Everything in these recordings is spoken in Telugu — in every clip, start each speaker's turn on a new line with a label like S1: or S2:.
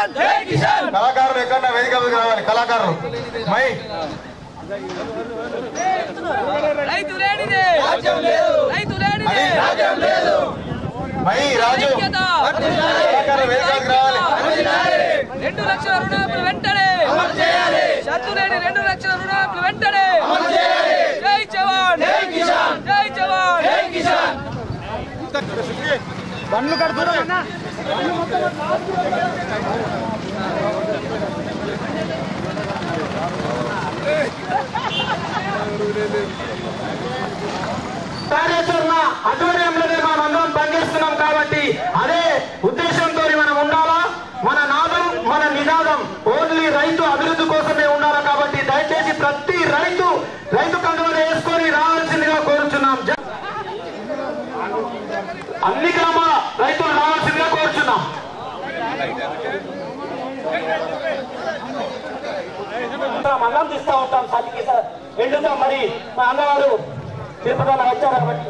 S1: కళాకారులు ఎక్కడ వేదిక రావాలి కళాకారులు మై మై రాజు కళాకారులు వేదిక రావాలి
S2: 2 లక్షల రుణాలు వెంటనే షరతులేని 2 లక్షల రుణాలు వెంటనే జై జవాన్ జై కిసాన్ జై జవాన్ జై కిసాన్ బండ్లు కడుతున్నా
S3: కార్యాచరణ ఆధ్వర్యంలోనే మనం అందరం పనిచేస్తున్నాం కాబట్టి అదే ఉద్దేశంతో మనం ఉండాలా. మన నాదం మన నినాదం ఓన్లీ రైతు అభివృద్ధి కోసమే ఉండాలా. కాబట్టి దయచేసి ప్రతి రైతు కండువలు వేసుకొని రావాల్సిందిగా కోరుచున్నాం. అన్ని గ్రామ రైతులు రావాల్సిందిగా కోరుచున్నాం. మనం తీస్తూ ఉంటాం సాధికి ఎండుతాం. మరి మా అన్నవారు తిరుపతి వచ్చారు కాబట్టి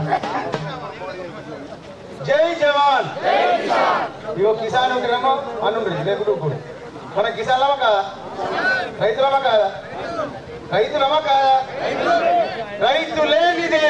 S1: జై జవాన్ ఇగో కిసాన్ గ్రామం అనుండ్రి లేకుండా మన కిసాన్లమా కాదా రైతులమా కాదా రైతులమా కాదా రైతు లేనిదే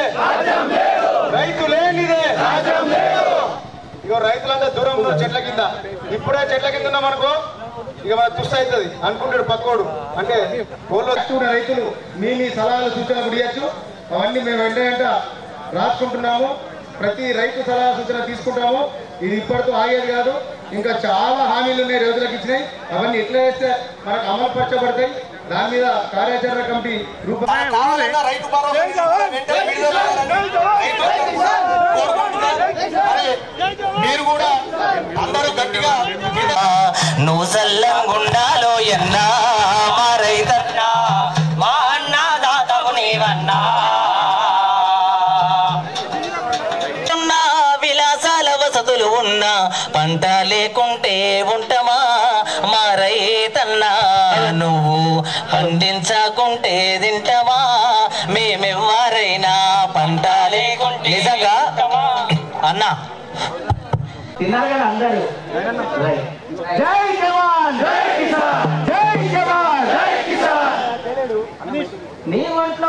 S1: ఇగో రైతులంతా దూరం ఉన్నారు చెట్ల కింద. ఇప్పుడే చెట్ల కింద ఉన్నాం అనుకో ఇక మన తుస్సు అవుతుంది అనుకుంటాడు పక్కోడు. అంటే ఊళ్ళో రైతులు మీ సలహాలు సూచనలు ఇవ్వచ్చు. అవన్నీ మేము వెంట రాసుకుంటున్నాము. ప్రతి రైతు సలహా సూచన తీసుకుంటాము. ఇది ఇప్పటితో ఆగేది కాదు. ఇంకా చాలా హామీలు ఉన్నాయి రైతులకు ఇచ్చినాయి. అవన్నీ ఎట్లా చేస్తే మనకు అమలు పరచబడతాయి. దాని మీద కార్యాచరణ కమిటీ మీరు కూడా అందరూ గట్టిగా
S4: నువ్వు సల్లంగుండాలో ఎన్నా మా రైతన్నా మా అన్న దాతవు నీవన్నా విలాసాల వసతులు ఉన్నా పంట లేకుంటే ఉంటామా మా రైతన్నా నువ్వు పండించకుంటే తింటామా మేమెవ్వరైనా పంట లేకుంటే నిజంగా అన్నా
S3: తిన్నారు కదా అందరూ. జై జవాన్ జై కిసాన్ జై జవాన్ జై కిసాన్. నీ ఒంట్లో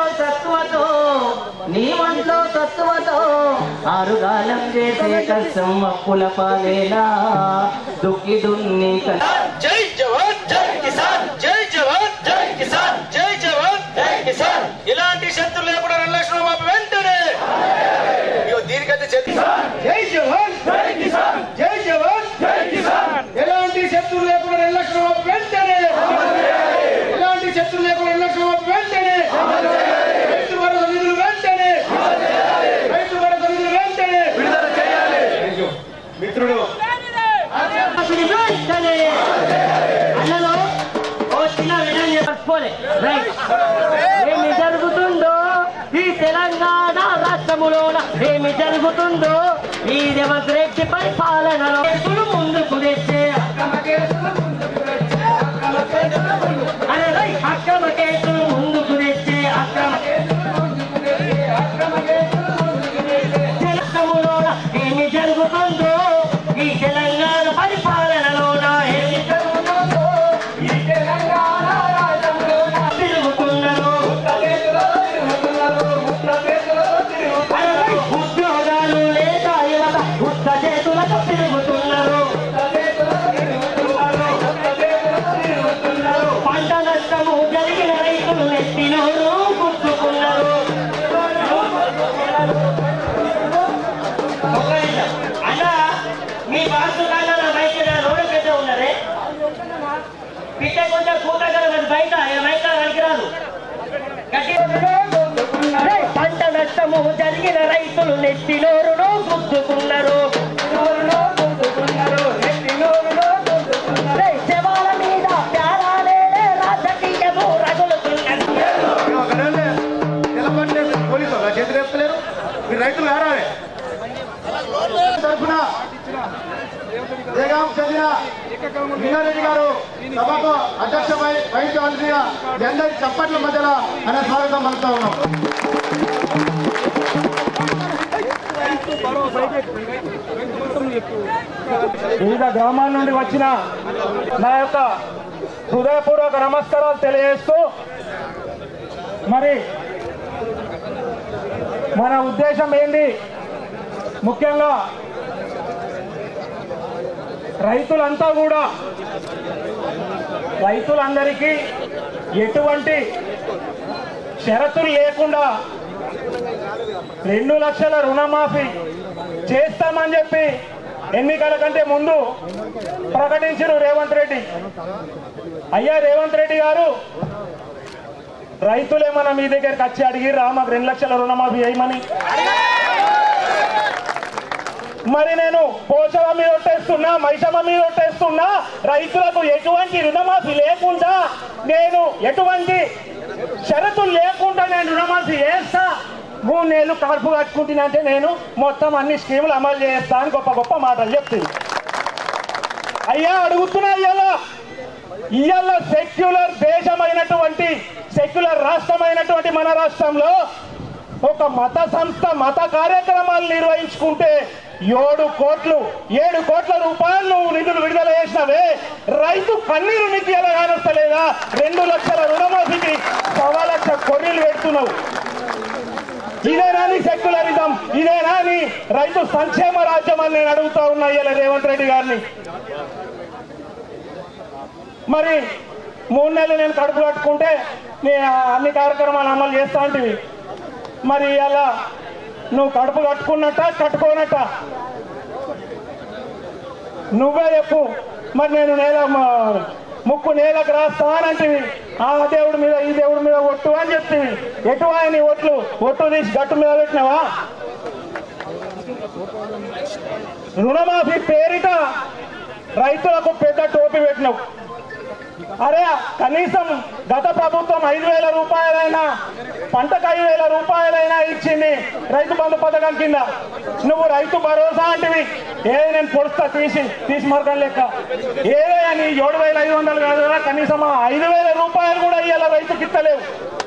S3: తత్వతో ఆరుగాలం చేసే కష్టం అప్పుల పాలేనా దుక్కి దున్ని
S4: జై జవాన్ జై కిసాన్ జై జవాన్ జై కిసాన్ జై జవాన్ జై కిసాన్. ఇలాంటి శత్రులు లేకుండా 2 లక్షల రూపాయలు వెంటనే
S1: దీనికైతే
S3: జై జవాన్ జై కిసాన్ జై జవాన్ జై కిసాన్. ఎలాంటి శత్రులు లేకుండా 2 లక్షల రూపాయలు వెంటనే ఎలాంటి శత్రులు లేకుండా 2 లక్షల రూపాయలు వెంటనే రైతు భరోసా నిధులు వెంటనే రైతు భరోసా నిధులు వెంటనే విడుదల చేయాలి.
S1: మిత్రుడు
S3: వెంటనే అన్నలో ఓ చిన్న విషయం చెప్పకపోలే. ఏమి జరుగుతుందో ఈ తెలంగాణ రాష్ట్రములోన ఏమి జరుగుతుందో ఈ డెమోక్రసీ పరిపాలనలో ముందుకు తెచ్చే అక్రమ కేసులు ముందుకు తెచ్చే రాష్ట్రములోన ఏమి జరుగుతుందో ఈ తెలంగాణ పరిపాలనలోన ఏమి జరుగుతుందో ఈ తెలంగాణ రాష్ట్రంలోన తిరుగుతున్నారు ఉద్యోగాలు లేక యువత ఉత్త చేతులకు తిరుగుతున్నారు. పంట నష్టము జరిగిన రైతులు నెత్తినోరు గుర్తుకున్నారు. అన్న మీ బాసు కన్నా బయట రోడ్డు పెద్ద ఉన్నారే పిట్ట కొంచెం కూతగల బయట బయట పనికిరాదు. పంట నష్టము జరిగిన రైతులు నెత్తినోరును గుర్తుకున్నారు. శవాల మీద ప్యారాలే రాజకీయము రగులుతున్నది.
S1: పోలీసు చేతులు చెప్తలేరు. మీరు రైతులు ఆడాలి తరఫున జయగాం చెందిన లింగారెడ్డి గారు సభకు అధ్యక్ష వహించవలసిన అందరి చప్పట్ల మధ్యలో అనే స్వాగతం పలుకుతా ఉన్నాం.
S3: వివిధ గ్రామాల నుండి వచ్చిన నా యొక్క హృదయపూర్వక నమస్కారాలు తెలియజేస్తూ మరి మన ఉద్దేశం ఏంటి, ముఖ్యంగా రైతులందరికీ ఎటువంటి షరతులు లేకుండా 2 లక్షల రుణమాఫీ చేస్తామని చెప్పి ఎన్నికల కంటే ముందు ప్రకటించారు రేవంత్ రెడ్డి. అయ్యా రేవంత్ రెడ్డి గారు, రైతులేమన్నా మీ దగ్గరికి వచ్చి అడిగిర్రా మాకు 2 లక్షల రుణమాఫీ చేయమని? మరి నేను పోషవ మీద ఒట్టేస్తున్నా, మైసమ్మ మీద ఒట్టేస్తున్నా, రైతులకు ఎటువంటి రుణమాఫీ లేకుండా, నేను ఎటువంటి షరతులు లేకుండా నేను రుణమాఫీ చేస్తా, 3 నెలలు కడుపు కట్టుకుంటున్నంటే నేను మొత్తం అన్ని స్కీములు అమలు చేస్తా అని గొప్ప గొప్ప మాటలు చెప్తుంది. అయ్యా అడుగుతున్నా, ఇవాళ సెక్యులర్ దేశమైనటువంటి, సెక్యులర్ రాష్ట్రమైనటువంటి మన రాష్ట్రంలో ఒక మత సంస్థ మత కార్యక్రమాలు నిర్వహించుకుంటే 7 కోట్ల రూపాయలు నువ్వు నిధులు విడుదల చేసినవే, రైతు కన్నీరు నీకు ఎలా కానొస్తలేదా? 2 లక్షల రుణమాఫీకి 1.25 లక్ష కొర్రీలు పెడుతున్నావు. ఇదేనా నీ సెక్యులరిజం? ఇదేనా నీ రైతు సంక్షేమ రాజ్యం అని నేను అడుగుతా ఉన్నా ఇలా రేవంత్ రెడ్డి గారిని. మరి 3 నెలలు నేను కడుపు కట్టుకుంటే నేను అన్ని కార్యక్రమాలు అమలు చేస్తా అంటివి. మరి ఇలా నువ్వు కడుపు కట్టుకున్నట్ట కట్టుకోనట్ట నువ్వే చెప్పు. మరి నేను ముక్కు నేలకు రాస్తా అని అంటివి. ఆ దేవుడి మీద ఈ దేవుడి మీద ఒట్టు అని చెప్తివి. ఎటువా నీ ఒట్టు తీసి గట్టు మీద పెట్టినావా? రుణమాఫీ పేరిట రైతులకు పెద్ద టోపీ పెట్టినావు. అరే కనీసం గత ప్రభుత్వం 5,000 రూపాయలైనా, పంటకు 5,000 రూపాయలైనా ఇచ్చింది రైతు బంధు పథకం కింద. నువ్వు రైతు భరోసా అంటివి. ఏది నేను పొడుస్తా తీసి మరకం లెక్క. ఏదే అని 7,500 కాదు కదా, కనీసం 5,000 రూపాయలు కూడా ఇవాళ రైతుకి ఇస్తలేవు.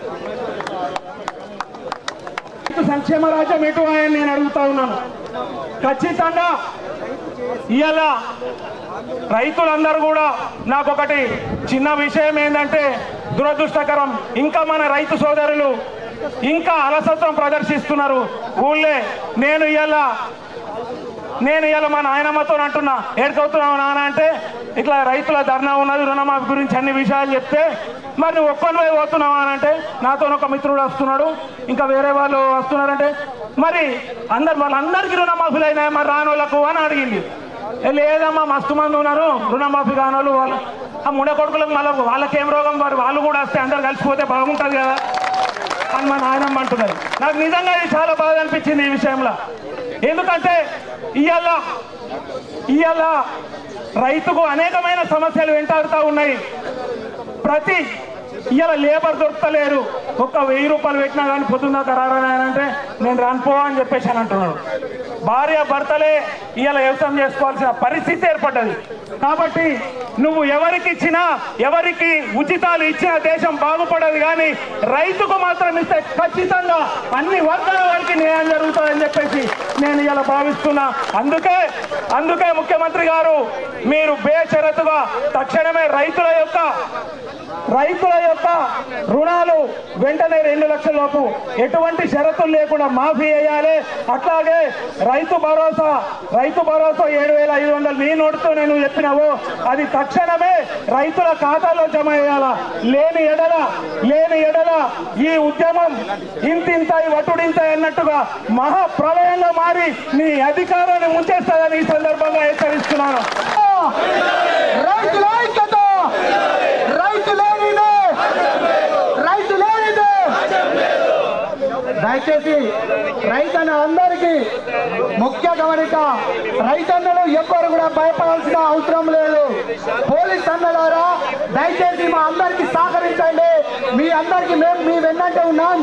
S3: రైతు సంక్షేమ రాజ్యం ఎటు అని నేను అడుగుతా ఉన్నాను. ఖచ్చితంగా ఇవాళ రైతులందరూ కూడా, నాకు ఒకటి చిన్న విషయం ఏంటంటే దురదృష్టకరం, ఇంకా మన రైతు సోదరులు ఇంకా అలసత్వం ప్రదర్శిస్తున్నారు. ఊళ్ళే నేను ఇవాళ మా నాయనమ్మతో అంటున్నా, ఏడుకవుతున్నావు నాన్న అంటే, ఇట్లా రైతుల ధర్నా ఉన్నది రుణమాఫీ గురించి అన్ని విషయాలు చెప్తే, మరి నువ్వు ఒక్కనివే పోతున్నావా అని అంటే, నాతో ఒక మిత్రుడు వస్తున్నాడు, ఇంకా వేరే వాళ్ళు వస్తున్నారంటే, మరి వాళ్ళందరికీ రుణమాఫీలు అయినాయి, మరి రానోళ్ళకు అని అడిగింది. లేదమ్మా మస్తు మంది ఉన్నారు రుణమాఫీ కానోళ్ళు, వాళ్ళు ఆ ముండ కొడుకులకు మళ్ళీ వాళ్ళకేం రోగం, వాళ్ళు కూడా వస్తే అందరు కలిసిపోతే బాగుంటుంది కదా అని మా నాయనమ్మ అంటున్నది. నాకు నిజంగా ఇది చాలా బాగా అనిపించింది ఈ విషయంలో. ఎందుకంటే ఇవాళ రైతుకు అనేకమైన సమస్యలు వెంటాడుతూ ఉన్నాయి. ఇవాళ లేబర్ దొరకలేరు. 1,000 రూపాయలు పెట్టినా కానీ పొద్దున్నాక రారానంటే నేను రానుపో అని చెప్పేసి అని అంటున్నాడు. భార్య భర్తలే ఇవాళ వ్యవసాయం చేసుకోవాల్సిన పరిస్థితి ఏర్పడ్డది. కాబట్టి నువ్వు ఎవరికి ఉచితాలు ఇచ్చిన దేశం బాగుపడదు, కానీ రైతుకు మాత్రం ఇస్తే ఖచ్చితంగా అన్ని వర్గాల వారికి న్యాయం జరుగుతుందని చెప్పేసి నేను ఇలా భావిస్తున్నా. అందుకే ముఖ్యమంత్రి గారు మీరు బేషరతుగా తక్షణమే రైతుల యొక్క రుణాలు వెంటనే 2 లక్షల లోపు ఎటువంటి షరతులు లేకుండా మాఫీ చేయాలి. అట్లాగే రైతు భరోసా 7,500 నీ నోటితో నేను చెప్పినావు, అది తక్షణమే రైతుల ఖాతాలో జమ చేయాలా. లేని ఎడల ఈ ఉద్యమం ఇంతింతాయి వటుడింతాయి అన్నట్టుగా మహాప్రళయంగా మారి నీ అధికారాన్ని ముంచేస్తాదని ఈ సందర్భంగా హెచ్చరిస్తున్నాను.
S1: దయచేసి రైతన్న అందరికీ ముఖ్య గమనిక, రైతన్నలు ఎవ్వరు కూడా భయపడాల్సిన అవసరం లేదు. పోలీస్ అన్నలారా దయచేసి మా అందరికి సహకరించండి. మీ అందరికి మేము మీ వెన్నంటే ఉన్నాం.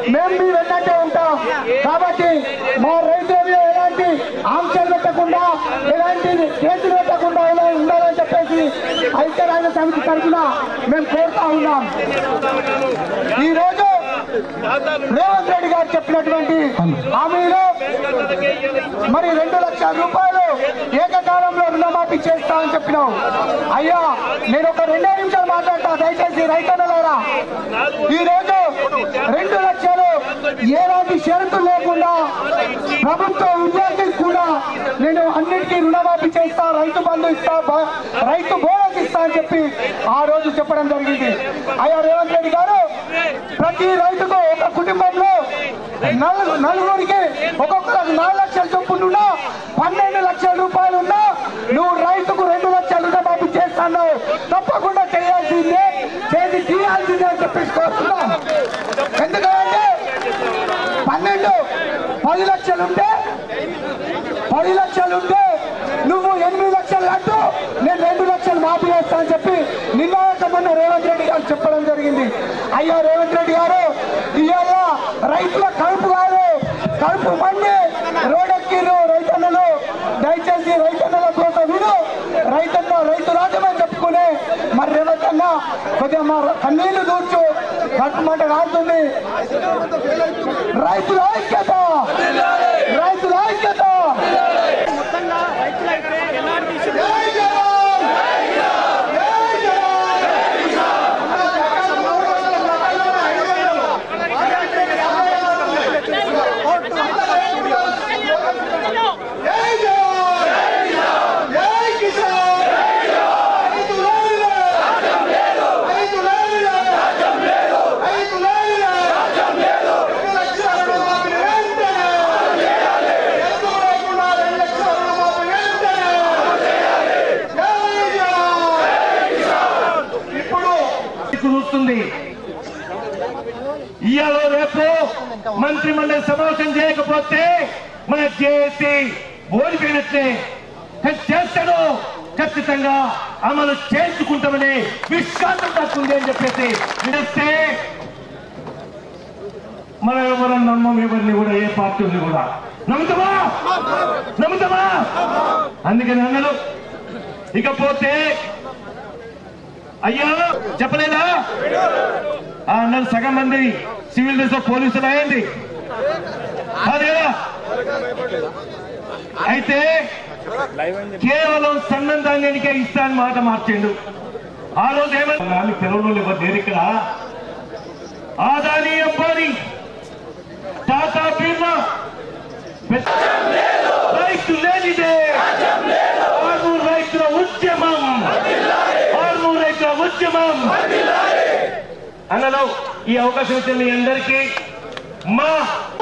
S1: కాబట్టి మా రైతుల మీద ఎలాంటి ఆంక్షలు పెట్టకుండా, ఎలాంటి కేసులు పెట్టకుండా ఇలా ఉండాలని చెప్పేసి ఐక్యరాజ్య సమితి తరఫున మేము కోరుతా ఉన్నాం. ఈరోజు రేవంత్ రెడ్డి గారు చెప్పినటువంటి హామీలో మరి 2 లక్షల రూపాయలు ఏకకాలంలో రుణమాఫీ
S3: రుణమాఫీ చేస్తా అని చెప్పినావు. అయ్యా నేను ఒక 2 నిమిషాలు మాట్లాడతా, దయచేసి రైతన్నలారా. ఈ రోజు 2 లక్షలు ఎలాంటి షరతులు లేకుండా ప్రభుత్వ ఉద్యోగులకు కూడా నేను అన్నిటికీ రుణమాఫీ చేస్తా, రైతు బంధు ఇస్తా, రైతు బోనస్ ఇస్తా అని చెప్పి ఆ రోజు చెప్పడం జరిగింది. అయ్యా రేవంత్ రెడ్డి గారు, ప్రతి రైతుకు ఒక కుటుంబంలో నలుగురికి ఒక్కొక్కరికి 4 లక్షల చొప్పునున్నా 12 లక్షల రూపాయలు ఉన్నా నువ్వు రైతుకు 2 లక్షల రుణమాఫీ చేస్తాను, తప్పకుండా చేయాల్సిందే, చేసి తీయాల్సిందే అని చెప్పేసి కోరుతున్నా. ఎందుకంటే 10 లక్షలుంటే 10 లక్షలుంటే నువ్వు 8 లక్షలు అంటూ నేను 2 లక్షలు మాఫీ చేస్తా అని చెప్పి నిన్న రేవంత్ రెడ్డి గారు చెప్పడం జరిగింది. అయ్యా రేవంత్ రెడ్డి గారు, ఇవాళ రైతుల కడుపు కాదు, కడుపు మండి రోడ్డెక్కిరు రైతన్నలు. దయచేసి రైతన్నల కోసం విను, రైతు రాజ్యమని చెప్పుకునే మరి రేవంత్ అన్న కొద్దిగా మా కన్నీళ్లు దూర్చు, కడుపు మంట కాదుతుంది. రైతుల ఐక్యత, రైతుల ఐక్యత. ఇవాళ రేపు మంత్రిమండలి సమావేశం చేయకపోతే మన జేఏసీ ఓడిపోయినట్లే. చేస్తాడు, ఖచ్చితంగా అమలు చేసుకుంటామని విశ్వాసం తక్కువ అని చెప్పేసి విడిస్తే మనం ఎవరన్నా నమ్మం, ఎవరిని కూడా, ఏ పార్టీని కూడా నమ్ముతామా? అందుకని అన్నలు. ఇకపోతే అయ్యా చెప్పలేదా, ఆ అన్నలు సగం మంది సివిల్ డ్రెస్ లో పోలీసులు అయ్యండి అదేనా? అయితే కేవలం సన్నం ధాన్యానికే ఇస్తా అని మాట మార్చిండు. ఆ రోజు ఏమన్నా తెలవడం లేరు ఇక్కడ. ఆదాని అంబానీ, టాటా బిర్లా రైతు లేనిదే ఆర్మూర్ రైతుల ఉద్యమం, ఆర్మూర్ రైతుల ఉద్యమం అన్నలో ఈ అవకాశం ఇచ్చిన మీ అందరికీ మా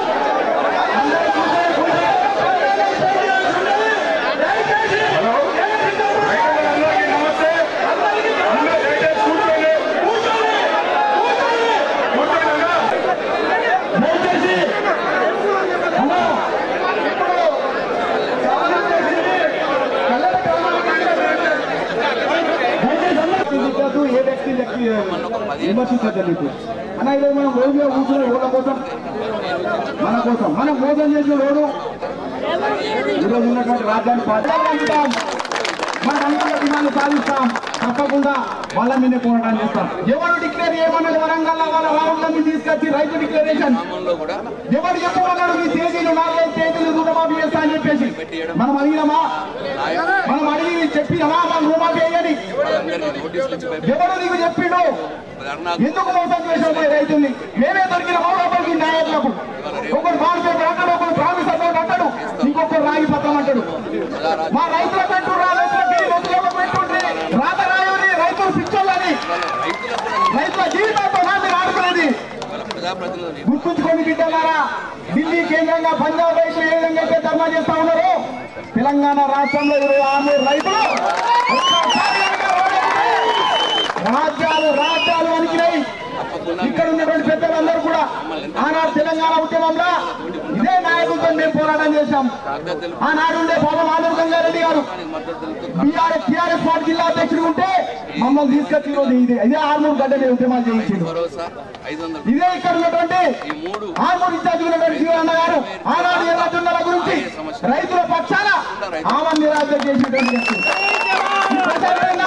S1: ఏ వ్యక్తి విమర్శించద్దు అన్న. ఇదే మనం రోజులో కూర్చునే ఓట్ల కోసం, మన కోసం మనం మోసం చేసిన రోడ్డు ఈరోజు ఉన్నటువంటి రాజ్యాన్ని పాటిస్తాం, మన అనుకున్న డిమాండ్లు సాధిస్తాం, తప్పకుండా వాళ్ళ మీద పోరాటం చేస్తాం. ఎవరు డిక్లేర్ చేయమన్నాడు వరంగల్ వాళ్ళ రాహుల్ తీసుకొచ్చి రైతు డిక్లరేషన్ ఎవరు చెప్పమన్నాడు? మీ తేదీలు 4 తేదీలు రుణమాఫీ చేస్తా అని చెప్పేసి మనం అడిగినామా? మనం అడిగి చెప్పినామా మనం రుణమాఫీ అయ్యని? ఎవరు నీకు చెప్పిండు? ఎందుకు మోసం చేసావు రైతుల్ని? మేమే దొరికిన లోపలికి నాయకులకు ఒకరు బాండ్ పేపర్ అంటాడు, ఒకరు ప్రామిస్ అకౌంట్ అంటాడు, ఇంకొకరు రాగి పత్రం అంటాడు. మా రైతుల పెట్టు పెట్టుంటే రాత రాయుని రైతులు పిచ్చోళ్ళని రైతుల జీవితంతో మీరు ఆడుకునేది గుర్తుంచుకోండి బిడ్డలారా. ఢిల్లీ కేంద్రంగా పంజాబ్ రైతులు ఏ విధంగా అయితే ధర్నా చేస్తా ఉన్నారు, తెలంగాణ రాష్ట్రంలో 26 రైతులు రాజ్యాలు వణికినాయి. ఇక్కడ ఉన్నటువంటి పెద్దలందరూ కూడా ఆనాడు తెలంగాణ ఉద్యమంలో ఇదే నాయకులతో మేము పోరాటం చేశాం. ఆనాడు ఉండే బాబా మాధవ్ గంగారెడ్డి గారు టీఆర్ఎస్ పార్టీ జిల్లా అధ్యక్షుడు ఉంటే మమ్మల్ని తీసుకొచ్చి రోజు ఇదే ఆర్మూర్ గడ్డ మీద ఉద్యమాలు చేయించింది. ఇదే ఇక్కడ ఉన్నటువంటి ఆర్మూర్ ఇన్ఛార్జ్ ఉన్నటువంటి జీవన్న గారు ఆనాడు ఎర్రజొన్నల గురించి రైతుల పక్షాన ఆమె నిరాశ చేసేటువంటి వ్యక్తి.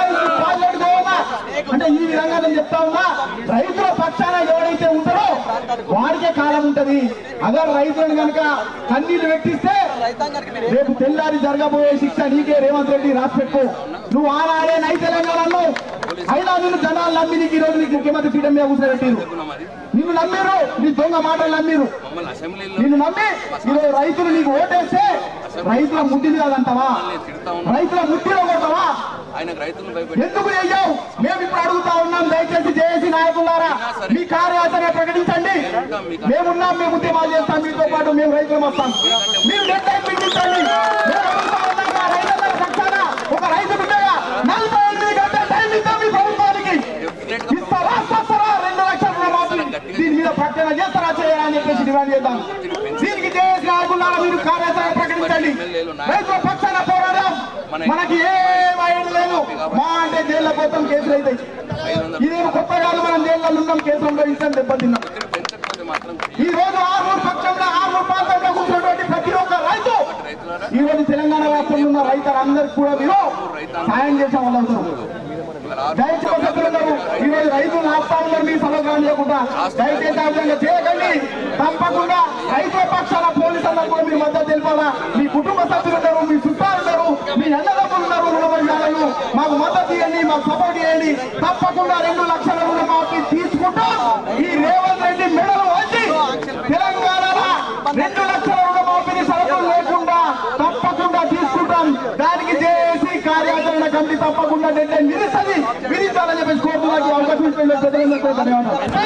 S1: అంటే ఈ విధంగా నేను చెప్తా ఉన్నా, రైతుల పక్షాన ఎవరైతే ఉంటారో
S3: వాడికే కాలం ఉంటది. అదే రైతులను కనుక కన్నీళ్లు పెట్టిస్తే రేపు తెల్లారి జరగబోయే శిక్ష నీకే రేవంత్ రెడ్డి రాసి పెట్టు. నువ్వు ఆనాడే నై తెలంగాణలో అయినా నిన్ను జనాలు నమ్మి నీకు ఈ రోజు నీకు ముఖ్యమంత్రి పీఠం మీద కూర్చోబెట్టిరు. నిన్ను నమ్మిరు, నీ దొంగ మాటలు నమ్మిరు. నిన్ను నమ్మి ఈరోజు రైతులు నీకు ఓటేస్తే రైతుల ముద్దిని కాదంటావా? రైతుల ముద్దిలో కొడతావా? ఎందుకు చెయ్యవు? మేము ఇప్పుడు అడుగుతా ఉన్నాం. దయచేసి జేఏసీ నాయకులారా మీ కార్యాచరణ ప్రకటించండి. మేమున్నాం, మేము ఉద్యమాలు చేస్తాం, మీతో పాటు మేము రైతులు వస్తాం. మీరు నిర్ణయం పిలిపించండి. మేము అడుగుతా ఉన్నాం రైతుల పక్షాన. ఒక రైతు బిడ్డగా 48 గంటల టైం ఇస్తాం మీ ప్రభుత్వానికి. ఇస్తారా? 2 లక్షల రుణమాఫీ దీని మీద ప్రకటన చేస్తారా చేయరా అని చెప్పేసి డిమాండ్ చేద్దాం. దీనికి జేఏసీ నాయకులారా మీరు కార్యాచరణ ప్రకటించండి. రైతుల పక్షాన పోరాడదాం. మనకి ఏం ఐడియా లేదు. మా అంటే జైల్లో పోతాం, కేసులు అవుతాయి. ఇదేమి కొత్త కాదు. మనం జైల్లో ఉన్నాం, కేసులు ఇస్తాం, దెబ్బతిన్నాం. ఈ రోజు ఆర్మూర్ పక్షంలో ఆర్మూర్ ప్రాంతంలో కూర్చున్నటువంటి ప్రతి ఒక్క రైతు ఈ రోజు తెలంగాణ రాష్ట్రంలో ఉన్న రైతులందరికీ కూడా మీరు సాయం చేసే వాళ్ళు అవుతారు. దయచేసి ఈ రోజు రైతులు ఆపుతా ఉన్నారు మీ సలహాలు లేకుండా. దయచేసి ఆ విధంగా చేయకండి. తప్పకుండా రైతుల పక్షాన పోలీసులకు కూడా మీరు మద్దతు తెలిపాలా. మీ కుటుంబ సభ్యులు ఉన్నారు, మీ చుట్టాలు ఉన్నారు, మీ అన్నదమ్ములు ఉన్నారు. రుణమాఫీ మాకు మద్దతు ఇవ్వండి, మాకు సపోర్ట్ చేయండి. తప్పకుండా 2 లక్షల రుణమాఫీ తీసుకుంటా ఈ రేవంత్ రెడ్డి మెడలు వచ్చి తెలంగాణలో 2 లక్షల రుణమాఫీని సరఫరా లేకుండా తప్పకుండా తీసుకుంటాం. దానికి జేఏసీ కార్యాచరణ కమిటీ తప్పకుండా డెడ్లైన్ విధించాలని చెప్పేసి కోరుతున్నాకి అవకాశం ఇచ్చిన ప్రజలందరికీ ధన్యవాదాలు.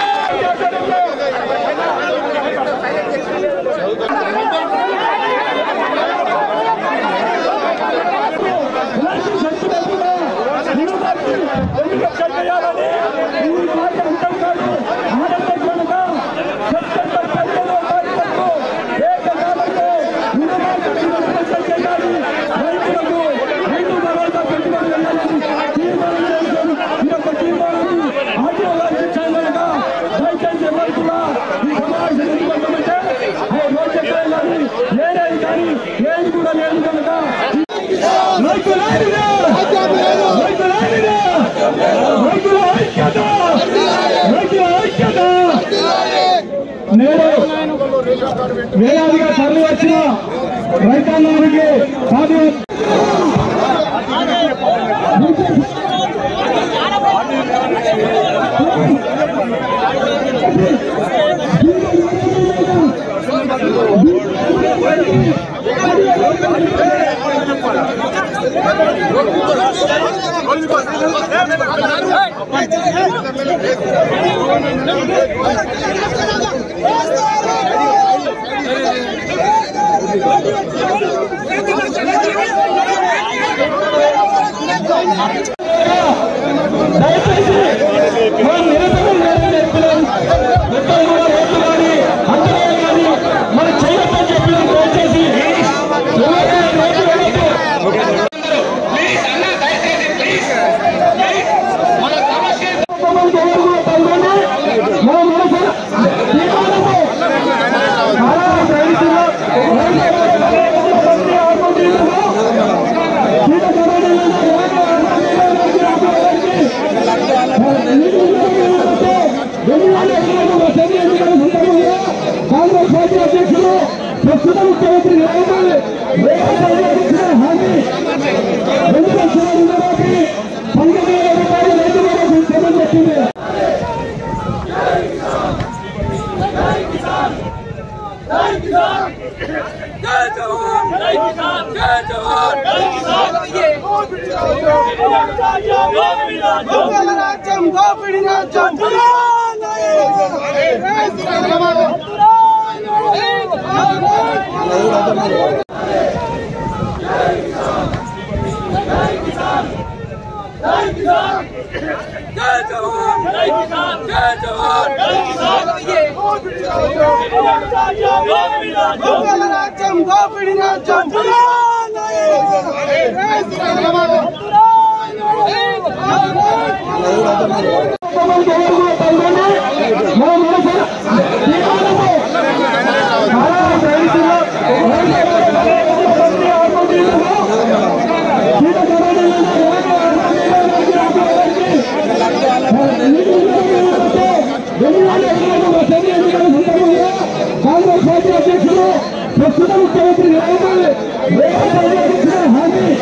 S3: వేలాదిగా తరలి వచ్చిన రైతాంగానికి కాంగ్రెస్ పార్టీ అధ్యక్షులు ప్రస్తుత ముఖ్యమంత్రి
S5: అధ్యక్షుడు ప్రస్తుత ముఖ్యమంత్రి రేవంత్ రెడ్డి హామీ